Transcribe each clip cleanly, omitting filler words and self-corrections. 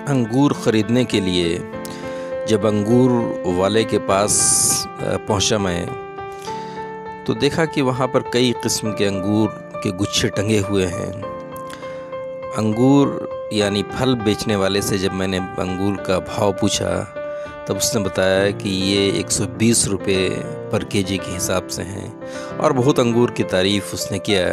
अंगूर ख़रीदने के लिए जब अंगूर वाले के पास पहुंचा मैं, तो देखा कि वहाँ पर कई किस्म के अंगूर के गुच्छे टंगे हुए हैं। अंगूर यानी फल बेचने वाले से जब मैंने अंगूर का भाव पूछा, तब उसने बताया कि ये 120 रुपये पर केजी के हिसाब से हैं, और बहुत अंगूर की तारीफ़ उसने किया।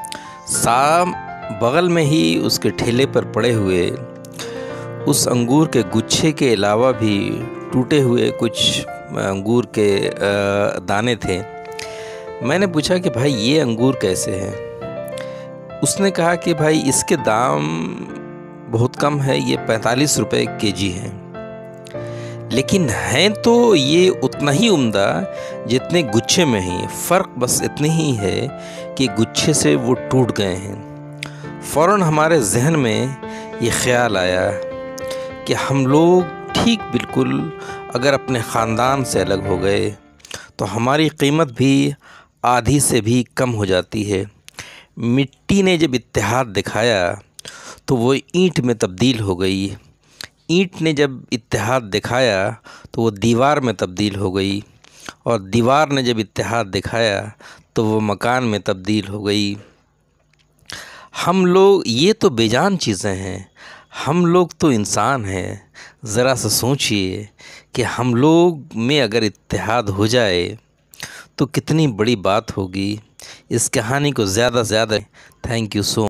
बगल में ही उसके ठेले पर पड़े हुए उस अंगूर के गुच्छे के अलावा भी टूटे हुए कुछ अंगूर के दाने थे। मैंने पूछा कि भाई ये अंगूर कैसे हैं? उसने कहा कि भाई इसके दाम बहुत कम है, ये 45 रुपये केजी हैं, लेकिन हैं तो ये उतना ही उम्दा जितने गुच्छे में ही। फ़र्क बस इतनी ही है कि गुच्छे से वो टूट गए हैं। फ़ौरन हमारे जहन में ये ख़्याल आया कि हम लोग ठीक बिल्कुल अगर अपने ख़ानदान से अलग हो गए तो हमारी कीमत भी आधी से भी कम हो जाती है। मिट्टी ने जब इत्तेहाद दिखाया तो वो ईंट में तब्दील हो गई। ईंट ने जब इत्तेहाद दिखाया तो वो दीवार में तब्दील हो गई, और दीवार ने जब इत्तेहाद दिखाया तो वो मकान में तब्दील हो गई। हम लोग ये तो बेजान चीज़ें हैं, हम लोग तो इंसान हैं। ज़रा सा सोचिए कि हम लोग में अगर इत्तेहाद हो जाए तो कितनी बड़ी बात होगी। इस कहानी को ज़्यादा से ज़्यादा थैंक यू सो